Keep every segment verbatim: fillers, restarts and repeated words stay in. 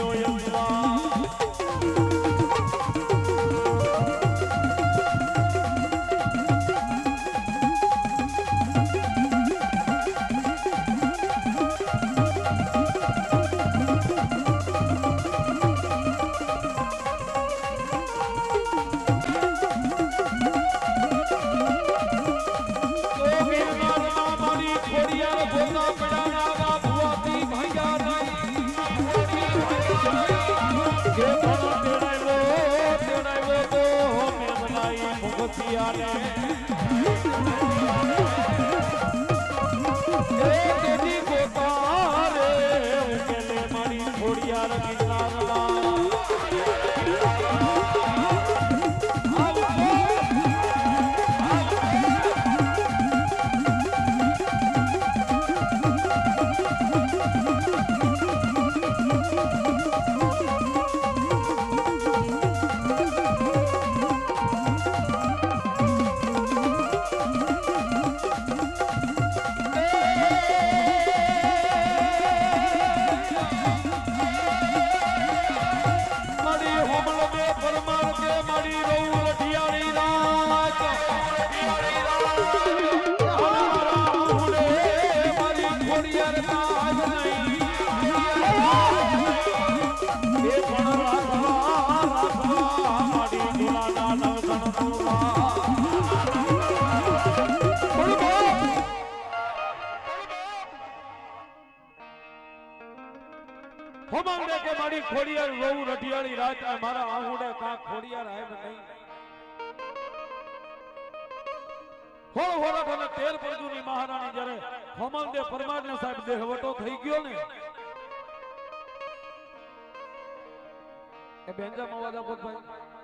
खोड़ियार रोऊ रटियाली रात मारा आहुडे का खोड़ियार आए नहीं होड़ होड़ा थने तेर परजुनी महारानी जरे होमल दे परमार ने साहब देहवटो થઈ ગયો ને એ બેંજા મવાદા કોટ ભાઈ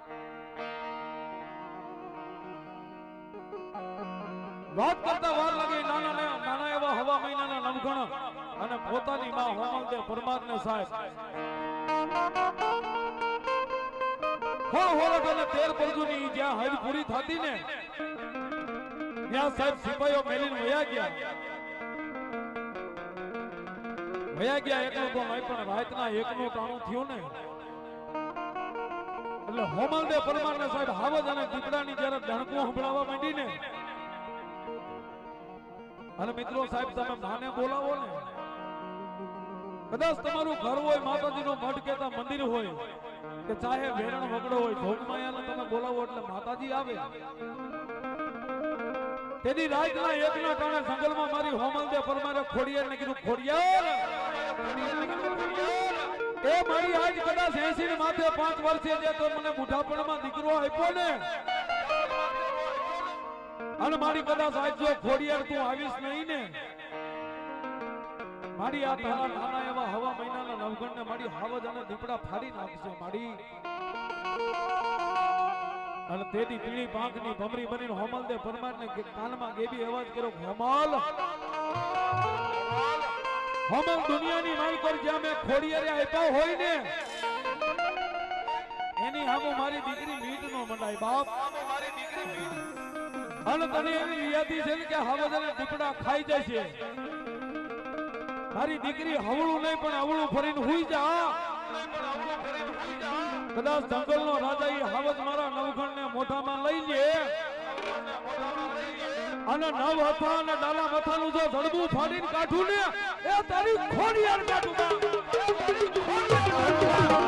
વાત કરતા વાર લાગે નાના નાના એવા હવા મહિનાના નવગણ અને પોતાની માં હોમલ દે પરમાર ને સાહેબ हो होरा ने तेर परजुनी ज्या हज पूरी थाती ने या साहब सिपाहीओ मेलीन वया गया वया गया एकलो तो नहीं पण रातना एकनो टाणो थयो ने એટલે હોમલ દે પરમાર ને સાહેબ હાવજ અને દીકડાની જ્યારે ધણકો સંભળાવા માંડી ને અને મિત્રો સાહેબ તમે માને બોલાવો ને કદાચ તમારું ઘર હોય માતાજીનો મઠ કેતા મંદિર હોય કે ચાહે વેરણ વગડો હોય ભોગમાયાને તમે બોલાવો એટલે માતાજી આવે તેની રાતના એકના કારણે જંગલમાં મારી હોમલ દે પરમારે ખોડિયારને કીધું ખોડિયાર એ મારી આજ કદાચ એંસી ને માથે પાંચ વર્ષે જે તો મને બુઢાપણમાં દીકરો આપ્યો ને અને મારી કદાચ આજ જો ખોડિયાર તું આવીશ નહીં ને माड़ी आ तारा नाना एवा हवा महीनाना नवगण ने माड़ी हावज अने दीपड़ा फाड़ी नाखशे माड़ी अने तेदी पीળી પાંખની ભમરી બનીને હોમલ દે પરમાર ને કાનમાં ગેબી અવાજ કર્યો હોમલ હોમલ દુનિયાની માલકર જ્યાં મેં ખોડિયારે આપ્યા હોય ને એની હામો મારી દીકરી મીટ નો મંડાય બાપ મારી દીકરી મીટ અને તને એવી યાદી છે કે હાવજ અને દીપડા ખાઈ જશે મારી દીકરી હવળું નહીં પણ અવળું ફરીને હુઈ જા કદાચ જંગલનો રાજા ઈ હાવજ મારા નવગણ ને મોઢામાં લઈ લે અને નવ હતા અને ડાલા મથાનું જો જડબું ફાડીને કાઢું ને એ તારી ખોડિયાર કાઢું તારી ખોડિયાર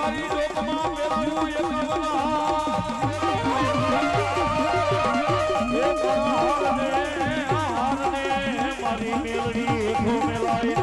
તારી લોકમાં મેળવ્યું એકાવન મારી મેળડી એકો મેલાઈ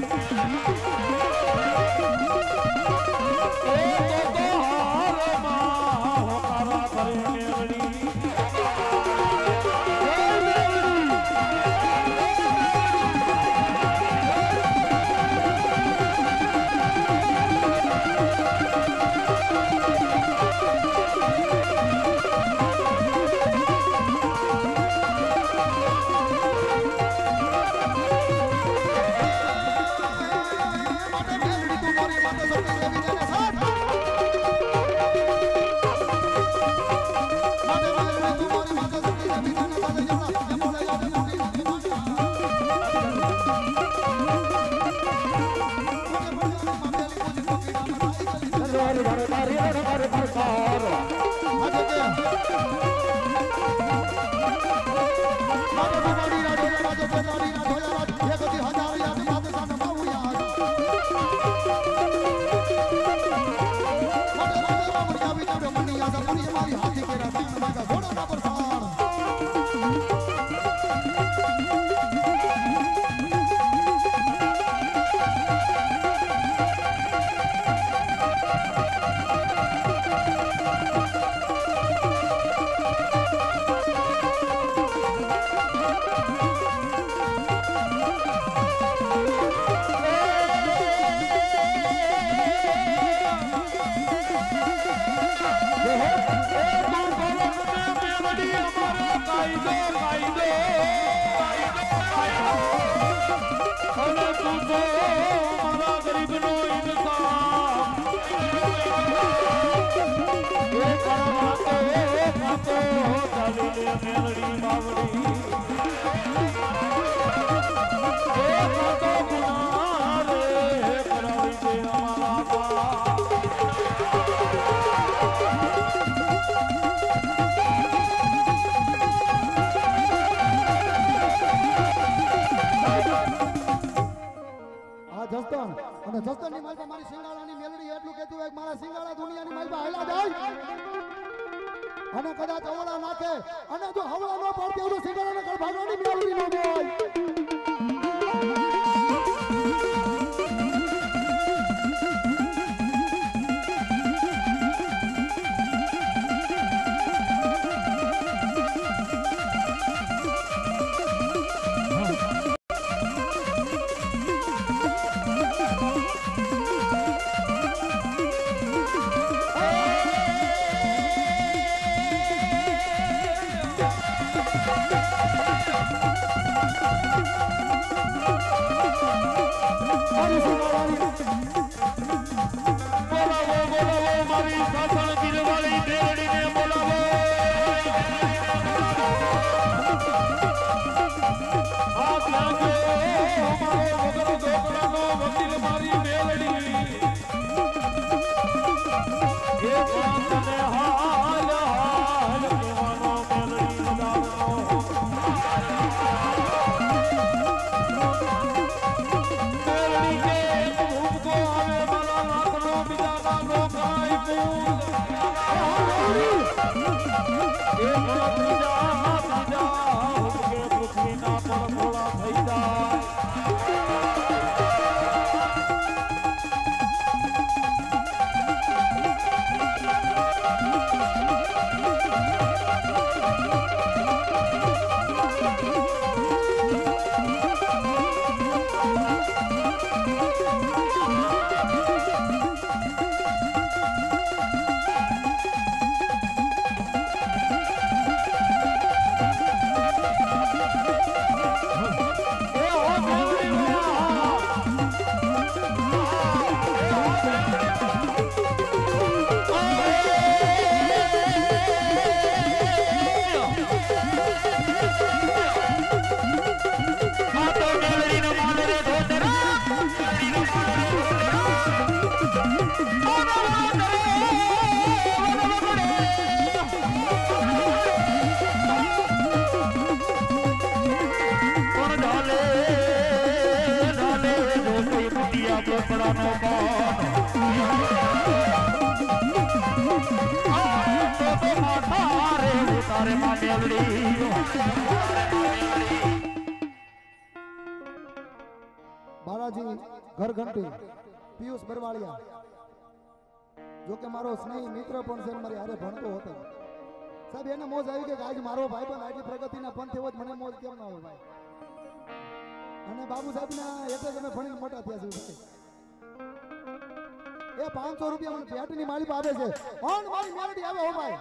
જસ્તરની માલપા મારી સિંગાળાની મેલડી એટલું કહેતું હોય કે મારા સિંગાળા દુનિયાની માલપા હાલા જાય અને કદાચ હવળા નાખે અને જો હવળા ન પડતી એવું સિંગાળાને કળ ભાગવાની મેલડી ન હોય બડા નો बालाजी घर घंटी पीयूष बरवालिया जो के मारो स्नेही मित्र पण છે મારી હારે ભણતો હતો સાહેબ એને મોજ આવી કે આજ મારો ભાઈબંધ આટલી પ્રગતિના પંથ એવો જ મને મોજ કેમ ના હોય ભાઈ અને બાબુ સાહેબના એટલે જ અમે ભણીને મોટા થયા છીએ એ પાંચસો રૂપિયા મને પેટની માલિક આવે છે ઓન મારી મેલડી આવે હો ભાઈ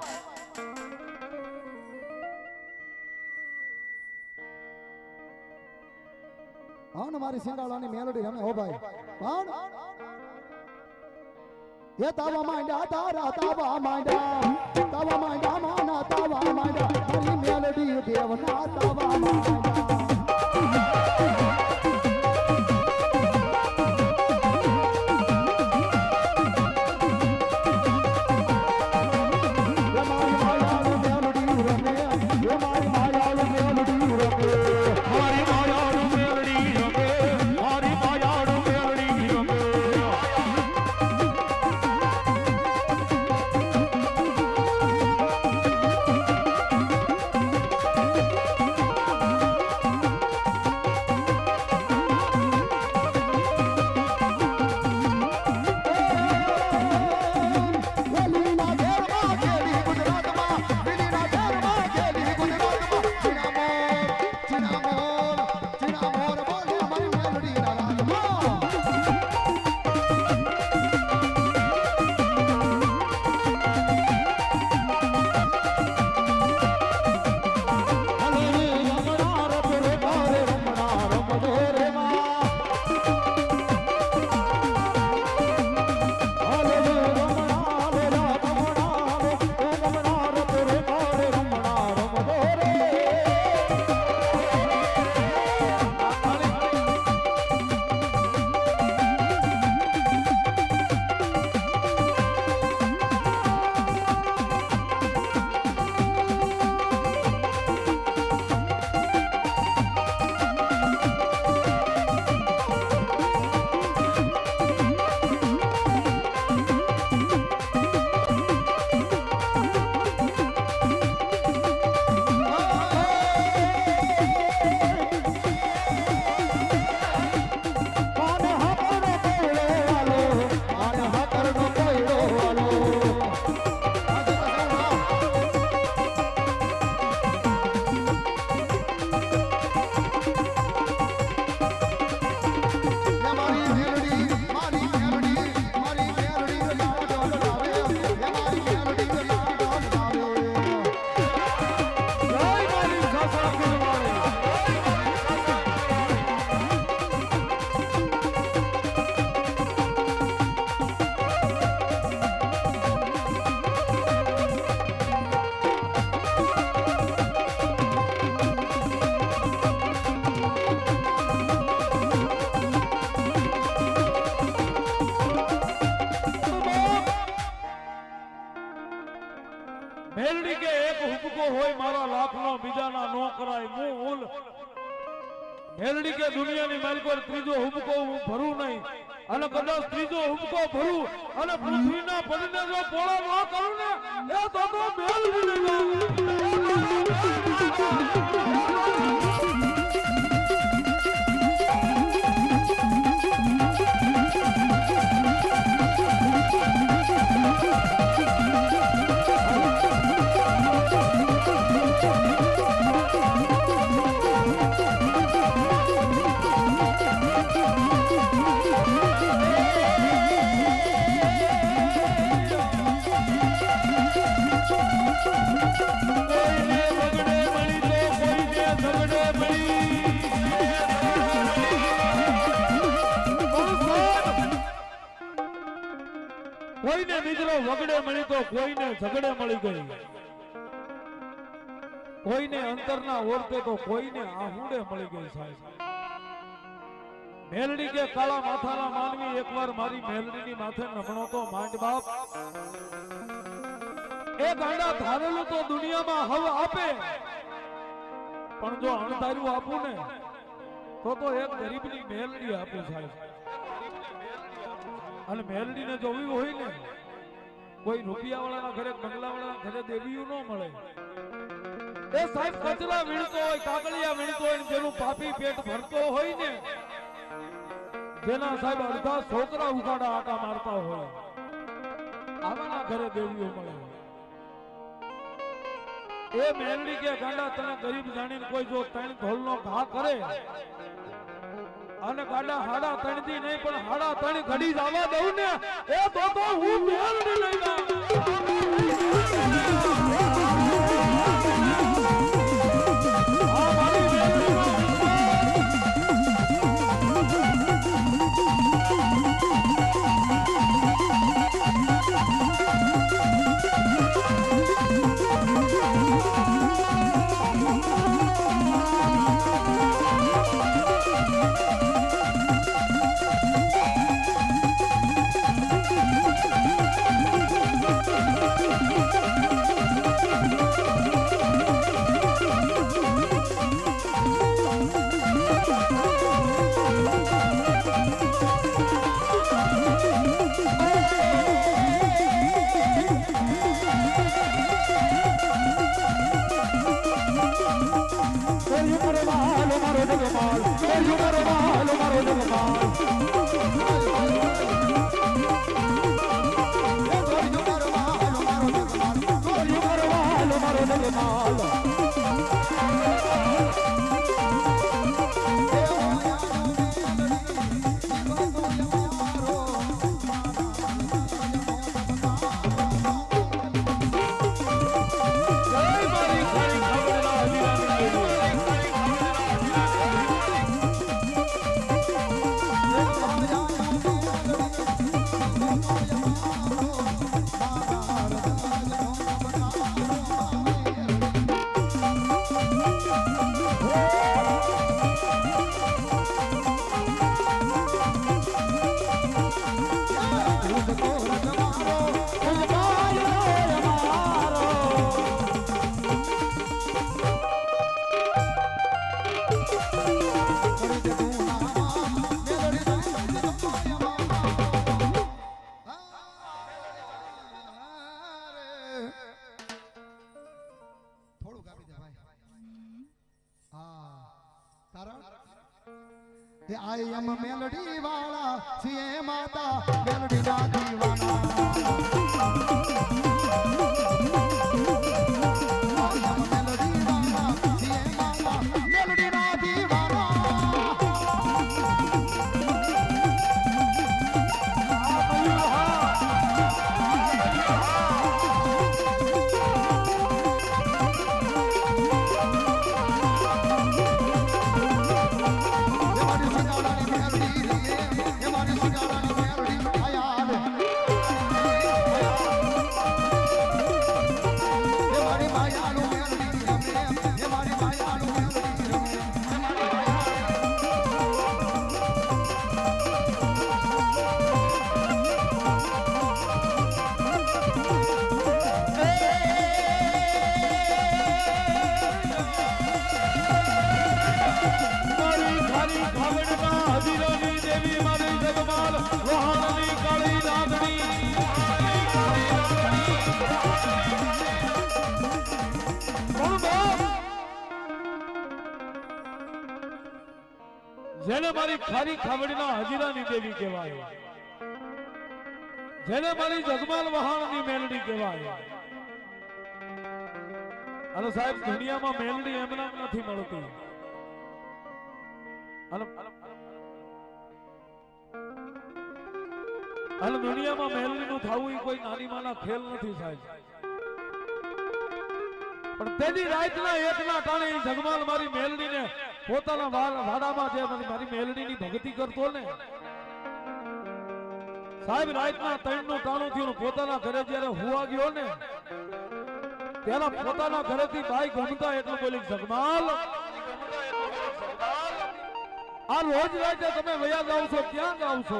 ઓન મારી સિંગાળાની મેલડી રમે હો ભાઈ ઓન ये तावा मांडा तारा तावा मांडा तावा मांडा माना तावा मांडा हरी मेलडी देवना तावा मांडा મેલડી કે એક હુબકો હોય મારા લાખનો બીજાના નો કરાય હું ઉલ મેલડી કે દુનિયાની માલિક પર ત્રીજો હુબકો હું ભરું નહીં અને કદાચ ત્રીજો હુબકો ભરું અને પૃથ્વીના પદને જો પોળો ન કરું ને એ તો તો મેલડી કોઈને મિત્રો વગડે મળી તો કોઈને ઝગડે મળી ગઈ કોઈને અંતરના ઓરતે તો કોઈને આહુડે મળી ગઈ સાહેબ મેલડી કે કાળા માથાના માનવી એકવાર મારી મેલડીની માથે નમણો તો માંડ બાપ એ ગાંડા ધારેલું તો દુનિયામાં હવ આપે પણ જો અણધાર્યું આપું ને તો તો એક ગરીબની મેલડી આપે સાહેબ અને મેલડી ને જોવી હોય ને કોઈ રૂપિયા વાળાના ઘરે બંગલા વાળાના ઘરે દેવીયું ન મળે એ સાહેબ કચરા વીણતો હોય, કાગળિયા વીણતો હોય, જેનું પાપી પેટ ભરતો હોય ને, જેના સાહેબ અડધા છોકરા ઉઘાડા આટા મારતા હોય, આવાના ઘરે દેવીઓ મળે. એ મેલડી કે ગાંડા તને ગરીબ જાણીને કોઈ જો ત્રણ ઢોલનો ઘા કરે અને ગાંડા હાડા ત્રણ દી નહીં પણ હાડા ત્રણ ઘડી જવા દઉં ને, એ તો તો હું મેલડી લઈ જાઉં. I am a melody wala, siye mata melody na diwana. I am a melody wala, siye mata melody na diwana. જેને મારી ખારી ખાવડીના હજીરાની દેવી કહેવાય, જેને મારી જગમાલ વહાણની મેલડી કહેવાય. અને સાહેબ દુનિયામાં મેલડી એમના નથી મળતી. અને દુનિયામાં મેલડીનું થવું એ કોઈ નાની માના ખેલ નથી સાહેબ. પણ તેની રાતના એકના ટાણે જગમાલ મારી મેલડીને પોતાના વાડામાં જે મારી મેલડીની ભક્તિ કરતો ને સાહેબ, રાતના ત્રણ નું ટાણું થયું, પોતાના ઘરે જયારે હુવા ગયો ને ત્યારે પોતાના ઘરેથી બાઈ ગમતા એટલું બોલી, જગમાલ આ રોજ રાતે તમે વયા જાવ છો, ક્યાં જાવ છો?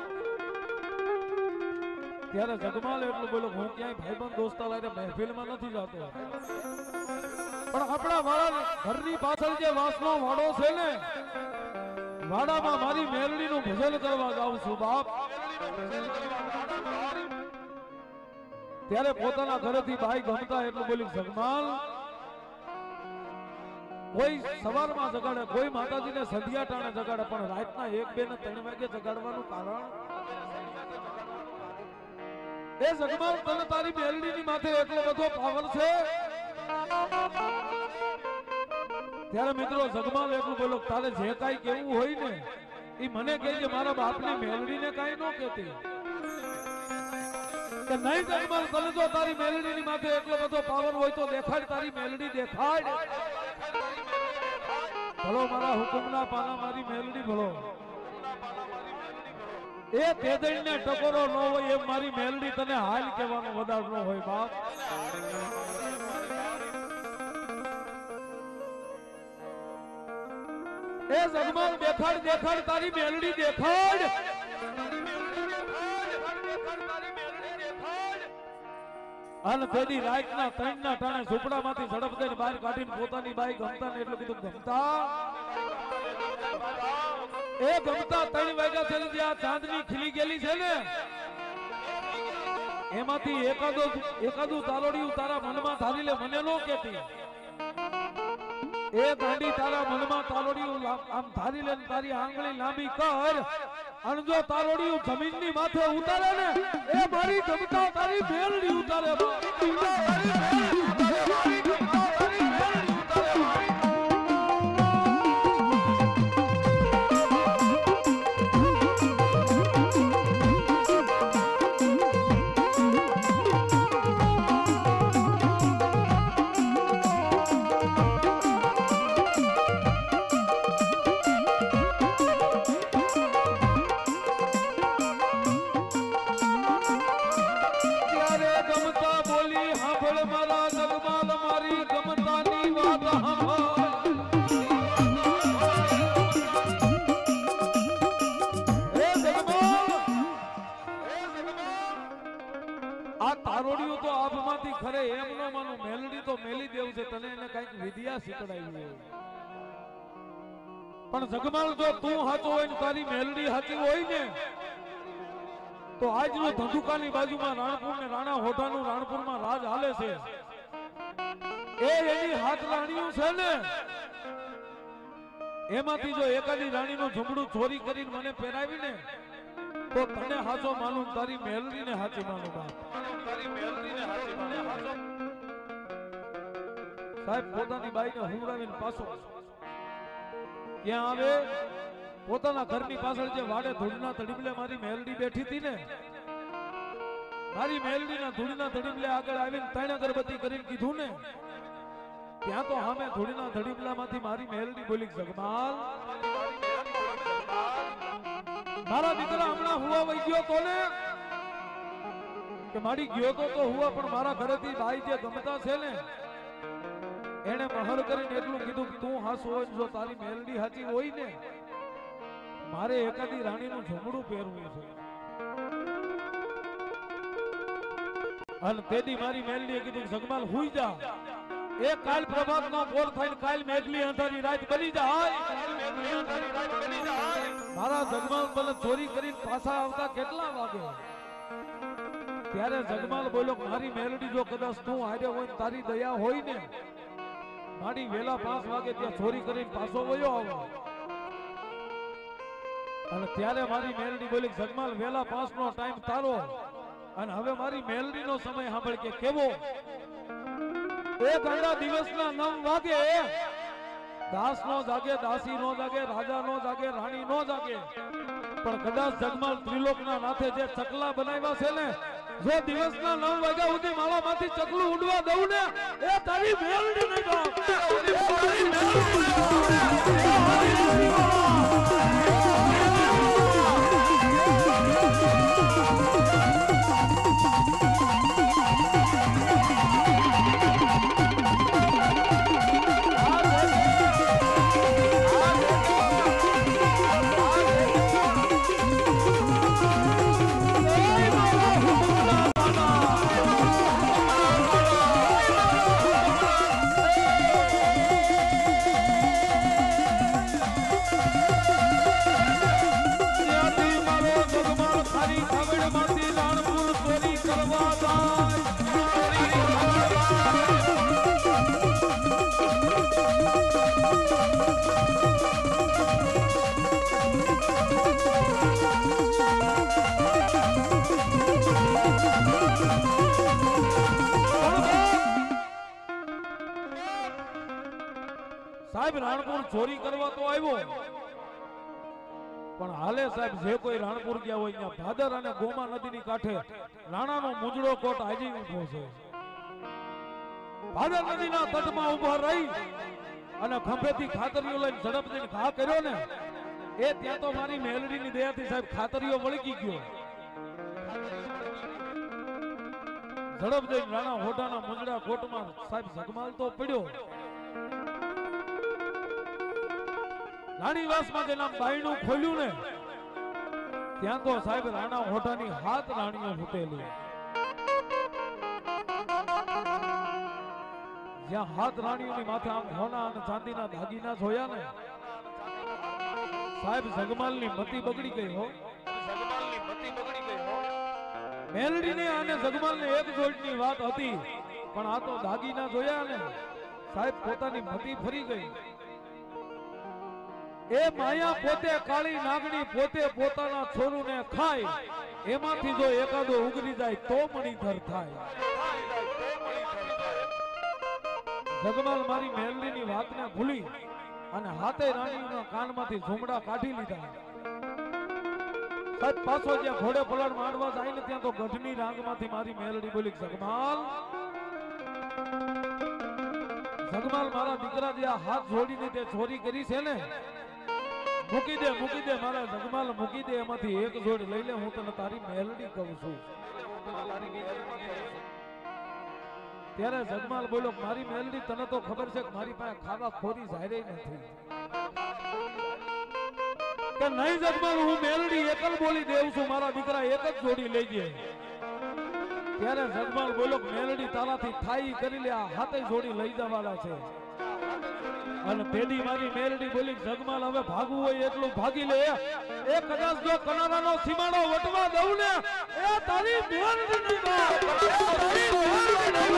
ત્યારે જગમાલ એટલું બોલો, હું ક્યાંય ભાઈબંધ દોસ્તા લાગે મહેફિલમાં નથી જતો, પણ આપણા વાળા ઘરની પાછળ જે વાસનો વાડો છે ને, વાડામાં મારી મેલડીનું ભજન કરવા જાઉં છું બાપ. ત્યારે પોતાના ઘરેથી ભાઈ ગમતા એટલું બોલી, જગમાલ કોઈ સવારમાં જગાડે, કોઈ માતાજીને સંધ્યા ટાણે જગાડે, પણ રાતના એક બે ને ત્રણ વાગે જગાડવાનું કારણ એ જગમાલ તને તારી મેલડીની માથે એટલો બધો પાવર છે. ત્યારે મિત્રો જગમાલ એટલું બોલો, તારે જે કાંઈ કેવું હોય ને એ મને કહેજે, મારા બાપની મેલડીને કાંઈ ન કહેતી કે નહીં. જગમાલ તને જો તારી મેલડીની માથે એટલો બધો પાવર હોય તો દેખાડ, તારી મેલડી દેખાડ. ભલો મારા હુકમના પાના મારી મેલડી ભલો. એ તેદઈને ટકોરો ન હોય એમ મારી મેલડી તને હાલ કહેવાનો વધાર ન હોય બાપ. એ જગમાલ દેખાડ, દેખાડ તારી મેલડી દેખાડ. અને તેની રાતના ત્રણના ટાણે ઝૂંપડામાંથી ઝડપ દઈને બહાર કાઢીને પોતાની બાઈ ગમતા ને એટલું કીધું, ગમતા એ ગમતા ત્રણ વાગ્યા છે જે આ ચાંદની ખીલી ગયેલી છે ને એમાંથી એકાદો એકાદું તારોડિયું તારા મનમાં ધારી લે, મને નો કહેતી. એ ગાંડી તારા મનમાં તારોડિયું આમ ધારી લે, તારી આંગળી લાંબી કર અને જો તારોડિયું જમીનની માથે ઉતારે ને એ મારી ગમતા તારી મેલડી ઉતારે. તારોડિયું તો આભમાંથી ખરે એમ નો માનું, મેલડી તો મેલી દેવું છે, તને એને કઈક વિદ્યા શીખડાવી. પણ જગમાલ જો તું સાચો હોય ને તારી મેલડી સાચી હોય ને તો આજનો ધંધુકાની બાજુમાં રાણપુર ને રાણા હોઠાનું રાણપુરમાં રાજ હાલે છે. એ એની હાથ રાણીઓ છે ને એમાંથી જો એકાદી રાણીનું ઝુંપડું ચોરી કરીને મને પહેરાવી ને તો તને હાચો માનું, તારી મેલડીને હાચી માનું બાપ. સાહેબ પોતાની બાઈને હુંરાવીને પાછો ક્યાં આવે? પોતાના ઘરની પાછળ જે વાડે ધૂળના તડીબલે મારી મેલડી બેઠી હતી ને, મારી મેલડીના ધૂળના તડીબલે આગળ આવીને ત્રણ અગરબત્તી કરીને કીધું ને ત્યાં તો સામે ધૂળના તડીબલામાંથી મારી મેલડી બોલી, જગમાલ મારા દીકરા હમણાં હુવા વઈ ગયો તો ને કે મારી ગયો તો તો હુવા, પણ મારા ઘરેથી ભાઈ જે ગમતા છે ને એને મહર કરીને એટલું કીધું કે તું હાસ હોય, જો તારી મેલડી હાચી હોય ને મારે એકાદી રાણીનું ઝુંપડું પહેરવું છે. અને તેદી મારી મેલડીએ કીધું જગમાલ હુઈ જા, એ કાલ પ્રભાતનો પોર થઈને કાલ મેઘલી અંધારી રાત બની જાય. મારા જગમાલ મને ચોરી કરીને પાછા આવતા કેટલા વાગે? ત્યારે જગમાલ બોલ્યો, મારી મેલડી જો કદાચ તું હારે હોય તારી દયા હોય ને મારી વેલા પાંચ વાગે ત્યાં ચોરી કરીને પાછો વયો આવો. અને ત્યારે મારી મેલડી બોલી, જગમાલ વેલા પાંચ નો ટાઈમ તારો અને હવે મારી મેલડી નો સમય સાંભળ કે કેવો? એ ગાંડા દિવસના નવ વાગે દાસ નો જાગે, દાસી નો જાગે, રાજા નો જાગે, રાણી નો જાગે, પણ કદાચ જગમાલ ત્રિલોકના નાથે જે ચકલા બનાવ્યા છે ને જો દિવસના નવ વાગ્યા સુધી માળા માંથી ચકલું ઉડવા દઉં ને એ તારી મેલડી નહીં બાપ. સાહેબ રાણપુર ચોરી કરવા તો આવ્યો, પણ હાલે સાહેબ જે કોઈ રાણપુર ગયા હોય ત્યાં ભાદર અને ગોમા નદીની કાંઠે રાણાનો મુજડો કોટ આજે ઊભો છે. ભાદર નદીના તટમાં ઊભા રહી અને ખંભેથી ખાતરીઓ લઈને ઝડપ દઈને ઘા કર્યો ને, એ ત્યાં તો મારી મેલડીની દયાથી સાહેબ ખાતરીઓ વળગી ગયો. ઝડપ દઈને રાણા હોટાના મુજડા કોટમાં સાહેબ ઝગમાલ તો પડ્યો. રાણીવાસમાં જે નામ બાયણું ખોલ્યું ને, ત્યાં તો સાહેબ રાણા હોટાની હાથ રાણીઓ ફૂટેલી. જ્યાં હાથ રાણીઓની માથે આમ સોના અને ચાંદીના દાગીના જોયા ને, સાહેબ જગમાલની મતી બગડી ગઈ હો. જગમાલની મતી બગડી ગઈ હો. મેલડીને અને જગમાલને એક જોડની વાત હતી, પણ આ તો દાગીના જોયા ને સાહેબ પોતાની મતી ફરી ગઈ. એ માયા પોતે કાળી નાગણી પોતે પોતાના છોરુને ખાય, એમાંથી જો એકાદો ઉગરી જાય તો મણીધર થાય. જગમાલ મારી મેલડીની વાતને ભૂલી અને હાથે રાણીના કાનમાંથી ઝુમડા કાઢી લીધા. સાહેબ પાછો જ્યાં ઘોડે પલાડ માંડવા જાય ને ત્યાં તો ગઢની રાંગમાંથી મારી મેલડી બોલી, જગમાલ જગમાલ મારા દીકરા જે આ હાથ જોડીને તે ચોરી કરી છે ને, મૂકી દે મૂકી દે મારા જગમાલ મૂકી દે, એમાંથી એક જોડ લઈ લે, હું તને તારી મેલડી કહું છું. ત્યારે જગમાલ બોલો, મારી મેલડી તને તો ખબર છે કે મારી પાસે ખાવા ખોરી જાયરે નથી કે નહીં. જગમાલ હું મેલડી એકલ બોલી દેવ છું, મારા દીકરા એક જ જોડી લઈ જાય. ત્યારે જગમાલ બોલો, મેલડી તારાથી થાઈ કરી લે, આ હાથે જોડી લઈ જવાના છે. અને પેડી મારી મેલડી બોલી, જગમાલ હવે ભાગવું હોય એટલું ભાગી લે, એ કદાચ જો કનારાનો સીમાડો વટવા દઉં ને, એ તારી મેલડીની વાત, તારી મેલડીની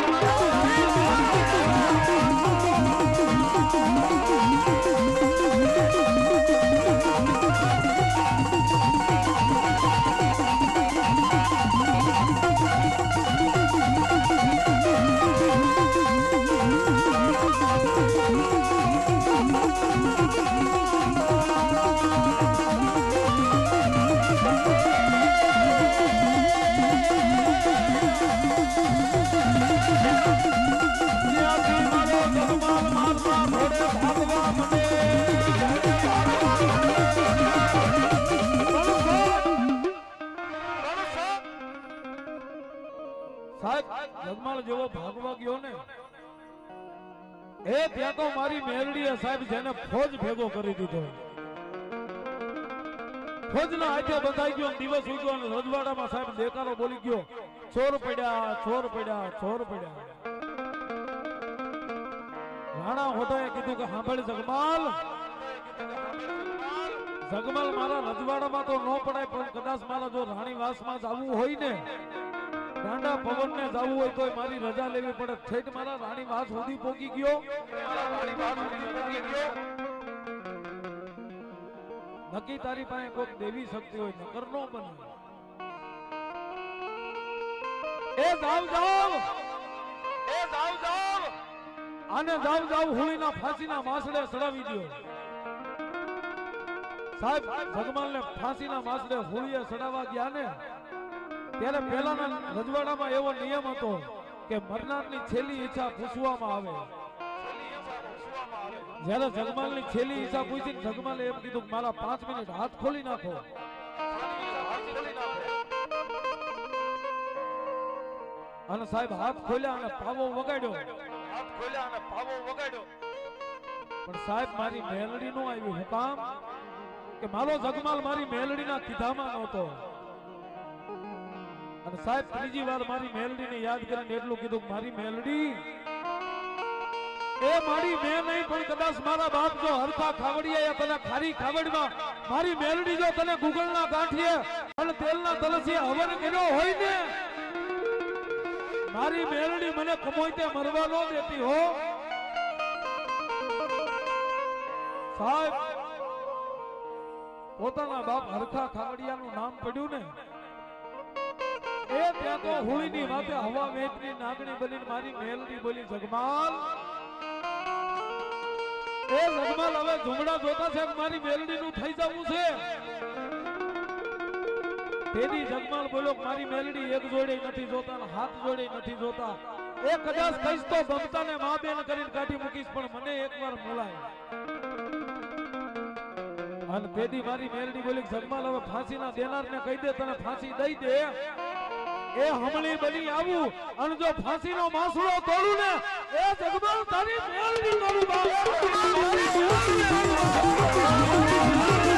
જગમાલ જેવો ભાગવા ગયો ને, એ ત્યાં તો મારી મેલડીએ સાહેબ જેને ફોજ ભેગો કરી દીધો. ફોજના હાથે બંધાઈ ગયો, દિવસ ઉગ્યો અને રજવાડામાં સાહેબ દેકારો બોલી ગયો, ચોર પડ્યા ચોર પડ્યા ચોર પડ્યા. રાણા હોટાએ કીધું કે સાંભળ જગમાલ, જગમાલ મારા રજવાડામાં તો ન પડાય, પણ કદાચ મારા જો રાણીવાસમાં જવું હોય ને, ગાંડા પવન ને જવું હોય તો મારી રજા લેવી પડે. ઠેઠ મારા રાણીવાસ સુધી પહોંચી ગયો. નક્કી તારી પાસે કોઈક દેવી શક્તિ હોય, નકર નો બને. એ જાવ જાવ એ જાવ જાવ આને જાવ જાવ હોળીના ફાંસીના માસડે સડાવી દો. સાહેબ જગમાલને ફાંસીના માસડે હોળીએ સડાવવા ગયા ને, ત્યારે પહેલાના રજવાડામાં એવો નિયમ હતો કે મરનારની છેલ્લી ઈચ્છા પૂછવામાં આવે. જ્યારે જગમાલની છેલ્લી ઈચ્છા પૂછી, જગમાલે એમ કીધું કે મારા પાંચ મિનિટ હાથ ખોલી નાખો. અને સાહેબ હાથ ખોલ્યા અને પાવો વગાડ્યો. હાથ ખોલ્યા અને પાવો વગાડ્યો. પણ સાહેબ મારી મેલડી નો આવી. હું કામ કે મારો જગમાલ મારી મેલડીના કીધામાં નહોતો. અને સાહેબ ત્રીજી વાર મારી મેલડીને યાદ કરીને એટલું કીધું કે મારી મેલડી એ મારી મેં નહીં, પણ કદાચ મારા બાપ જો હરખા ખાવડિયા તને ખારી ખાવડમાં મારી મેલડી જો તને ગુગળના ગાંઠીએ અને તેલના તલસીએ હવન કર્યો હોય ને, મારી મેલડી મને કમોઈતે મરવા ન દેતી હો. સાહેબ પોતાના બાપ હરખા ખાવડિયાનું નામ પડ્યું ને, એ ત્યાં તો હોળીની વાતે હવા વેચની નાગણી બનીને મારી મેલડી બોલી, જગમાલ એ જગમાલ હવે ઝુમડા જોતા છે કે મારી મેલડીનું થઈ જવું છે. તેદી જગમાલ બોલ્યો કે મારી મેલડી એક જોડે નથી જોતા ને હાથ જોડે નથી જોતા. એ કદાચ કહીશ તો ગમતા ને મા બેન કરીને કાઢી મૂકીશ, પણ મને એકવાર મોલાય. અને તેદી મારી મેલડી બોલી જગમાલ હવે ફાંસીના દેનારને કહી દે તને ફાંસી દઈ દે. એ હમણી બની આવું અને જો ફાંસીનો માસુડો તોડું ને એ જગમાલ તારી મેલડી કરું બાપ.